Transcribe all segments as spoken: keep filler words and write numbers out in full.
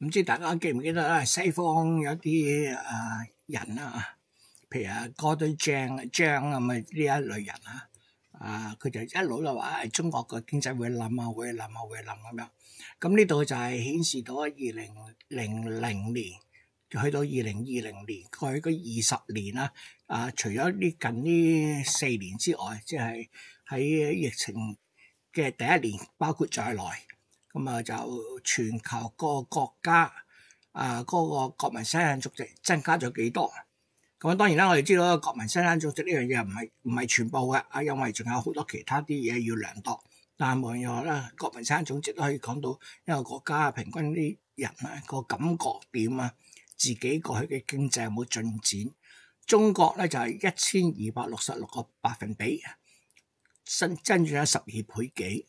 唔知大家記唔記得咧？西方有啲誒人啊，譬如啊 Gordon Chang 張咁啊呢一類人啊，啊佢就一路就話誒中國嘅經濟會冧啊，會冧啊，會冧咁樣。咁呢度就係顯示到喺二零零零年去到二零二零年過去嗰二十年啦，啊除咗呢近呢四年之外，即係喺疫情嘅第一年包括在內，咁啊就全球各個國家啊嗰個國民生產總值增加咗幾多？咁當然啦，我哋知道國民生產總值呢樣嘢唔係唔係全部嘅啊，因為仲有好多其他啲嘢要量度。但係無論如何啦，國民生產總值都可以講到一個國家平均啲人啊個感覺點啊，自己過去嘅經濟有冇進展？中國咧就係一千二百六十六個百分比，新增長咗十二倍幾。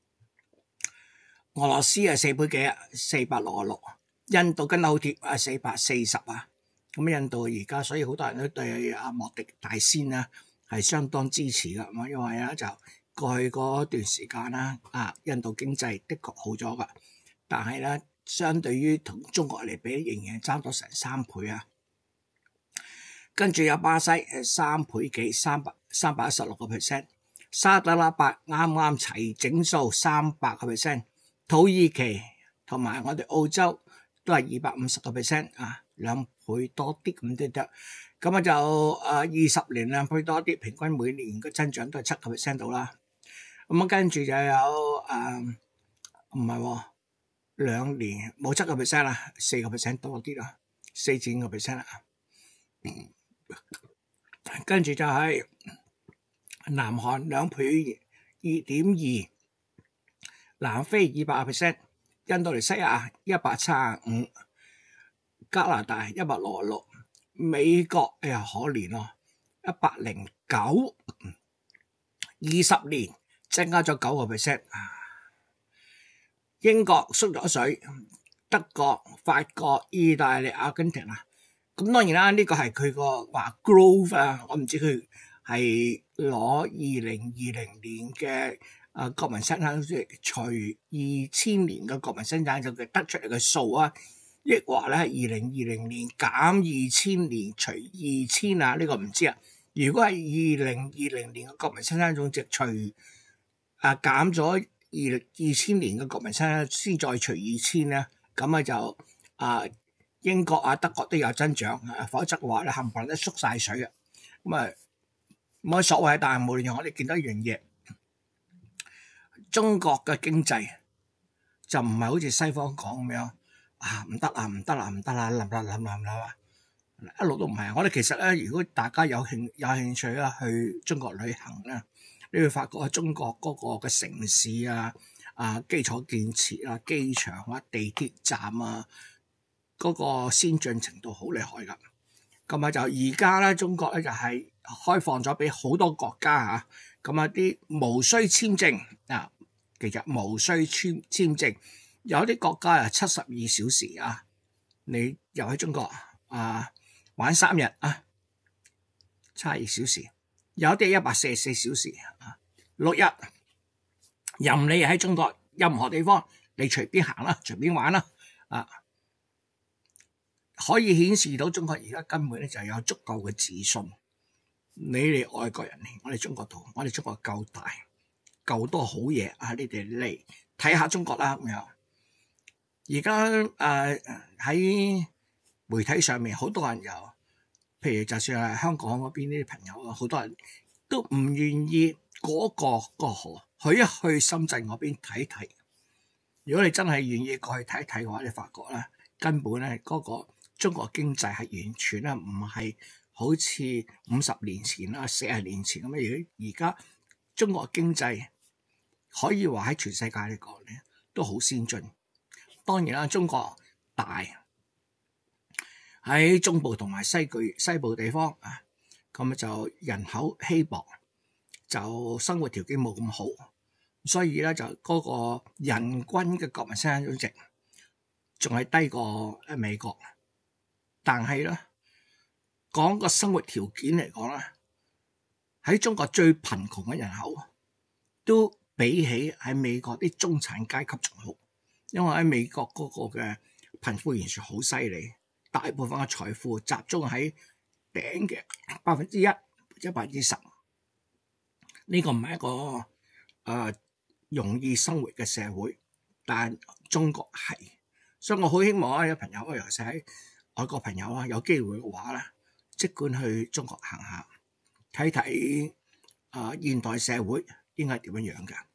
俄羅斯係四倍幾啊，四百六十六。印度跟得好貼啊，四百四十啊。咁印度而家所以好多人都對阿莫迪大仙啊係相當支持噶，因為咧就過去嗰段時間啦，啊印度經濟的確好咗噶，但係咧相對於同中國嚟比，仍然爭咗成三倍啊。跟住有巴西係三倍幾，三百三百一十六個 percent， 沙特阿拉伯啱啱齊整數三百個 percent， 土耳其同埋我哋澳洲都係二百五十個 percent 啊，兩倍多啲咁都得。咁啊就誒二十年兩倍多啲，平均每年嘅增長都係七個 percent 到啦。咁啊跟住就有誒唔係喎，兩年冇七個 percent 啦，四個 percent 多啲啦，四至五個 percent 啦。跟住就係南韓兩倍二點二，南非二百個 percent， 印度尼西亞一百七十五，加拿大一百六十六，美國哎呀可憐咯，一百零九，二十年增加咗九個 percent， 英國縮咗水，德國、法國、意大利、阿根廷啊。咁當然啦，呢、這個係佢個話 growth 啊，我唔知佢係攞二零二零年嘅啊國民生產總值除二千年嘅國民生產總值得出嚟嘅數啊，抑或咧係二零二零年減二千年除二千啊？呢、這個唔知啊。如果係二零二零年嘅國民生產總值除啊減咗二二千年嘅國民生產先再除二千咧，咁啊就啊。英國啊、德國都有增長，否則嘅話咧，冚唪唥都縮晒水啊！咁啊冇乜所謂，但係無論如何，我哋見到一樣嘢，中國嘅經濟就唔係好似西方講咁樣啊，唔得啊，唔得啦，唔得啦，冧啦冧啦冧啦，一路都唔係。我哋其實咧，如果大家有興有興趣啦，去中國旅行咧，你會發覺中國嗰個嘅城市啊、啊基礎建設啊、機場啊、地鐵站啊。嗰個先進程度好厲害噶，咁啊就而家咧，中國咧就係開放咗俾好多國家嚇，咁啊啲無需簽證啊，其實無需簽簽證，有啲國家啊七十二小時啊，你又喺中國啊玩三日啊，七十二小時，有啲一百四十四小時啊，六日，任你喺中國任何地方，你隨便行啦，隨便玩啦，啊！可以顯示到中國而家根本咧就有足夠嘅自信。你哋外國人嚟，我哋中國度，我哋中國夠大，夠多好嘢啊！你哋嚟睇下中國啦咁樣。而家誒喺媒體上面，好多人有，譬如就算係香港嗰邊啲朋友啊，好多人都唔願意嗰個個河去一去深圳嗰邊睇睇。如果你真係願意過去睇睇嘅話，你發覺咧根本咧嗰個。中國經濟係完全咧唔係好似五十年前啦、四十年前咁樣。而家中國經濟可以話喺全世界嚟講咧都好先進。當然啦，中國大喺中部同埋西區西部地方啊，咁就人口稀薄，就生活條件冇咁好，所以咧就嗰個人均嘅國民生產總值仲係低過誒美國。但係咧，講個生活條件嚟講咧，喺中國最貧窮嘅人口都比起喺美國啲中產階級仲好，因為喺美國嗰個嘅貧富懸殊好犀利，大部分嘅財富集中喺頂嘅百分之一或者百分之十。呢個唔係一個誒、呃、容易生活嘅社會，但中國係，所以我好希望啊，有朋友啊，尤其是喺外國朋友啊，有機會嘅話咧，即管去中國行下，睇睇啊現代社會應該係點樣樣嘅。